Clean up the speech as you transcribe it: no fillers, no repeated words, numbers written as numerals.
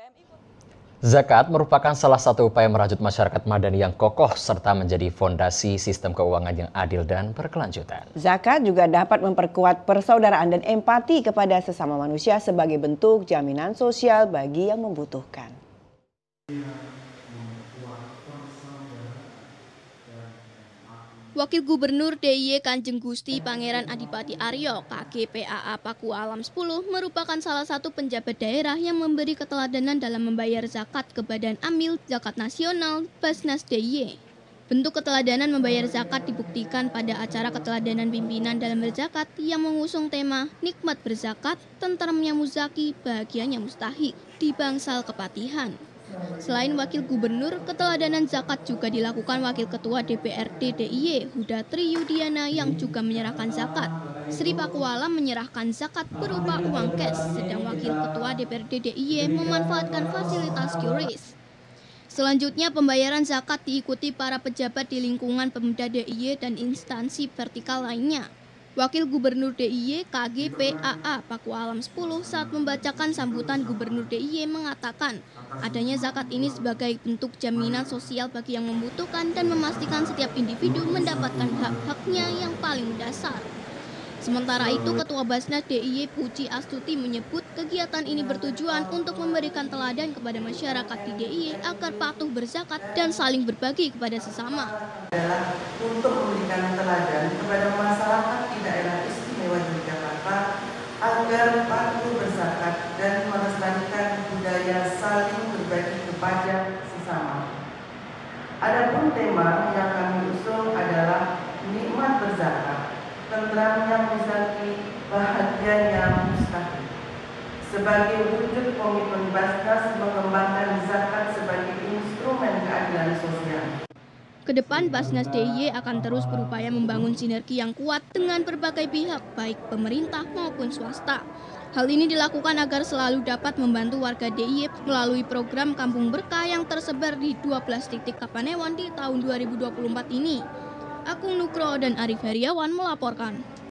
Zakat merupakan salah satu upaya merajut masyarakat madani yang kokoh serta menjadi fondasi sistem keuangan yang adil dan berkelanjutan. Zakat juga dapat memperkuat persaudaraan dan empati kepada sesama manusia sebagai bentuk jaminan sosial bagi yang membutuhkan. Wakil Gubernur DIY Kanjeng Gusti Pangeran Adipati Aryo, KGPAA Pakualam 10, merupakan salah satu penjabat daerah yang memberi keteladanan dalam membayar zakat ke Badan Amil Zakat Nasional Basnas DIY. Bentuk keteladanan membayar zakat dibuktikan pada acara keteladanan pimpinan dalam berzakat yang mengusung tema Nikmat Berzakat, Tentremnya Muzaki, Bahagianya Mustahik di Bangsal Kepatihan. Selain Wakil Gubernur, keteladanan zakat juga dilakukan Wakil Ketua DPRD DIY Huda Triyudiana yang juga menyerahkan zakat. Sri Pakualam menyerahkan zakat berupa uang cash, sedang Wakil Ketua DPRD DIY memanfaatkan fasilitas QRIS. Selanjutnya, pembayaran zakat diikuti para pejabat di lingkungan Pemda DIY dan instansi vertikal lainnya. Wakil Gubernur DIY KGPAA Pakualam 10 saat membacakan sambutan Gubernur DIY mengatakan adanya zakat ini sebagai bentuk jaminan sosial bagi yang membutuhkan dan memastikan setiap individu mendapatkan hak-haknya yang paling mendasar. Sementara itu, Ketua Basnas DIY Puji Astuti menyebut kegiatan ini bertujuan untuk memberikan teladan kepada masyarakat di DIY agar patuh berzakat dan saling berbagi kepada sesama. Adalah untuk memberikan teladan kepada masyarakat di daerah istimewa Yogyakarta agar patuh berzakat dan melestarikan budaya saling berbagi kepada sesama. Adapun tema yang kami usung adalah nikmat berzakat, tentramnya muzaki, bahagianya mustahik. Sebagai wujud komitmen Basnas mengembangkan zakat sebagai instrumen keadilan sosial. Kedepan Basnas DIY akan terus berupaya membangun sinergi yang kuat dengan berbagai pihak, baik pemerintah maupun swasta. Hal ini dilakukan agar selalu dapat membantu warga DIY melalui program Kampung Berkah yang tersebar di 12 titik Kapanewon di tahun 2024 ini. Agung Nugro dan Arif Heriawan melaporkan.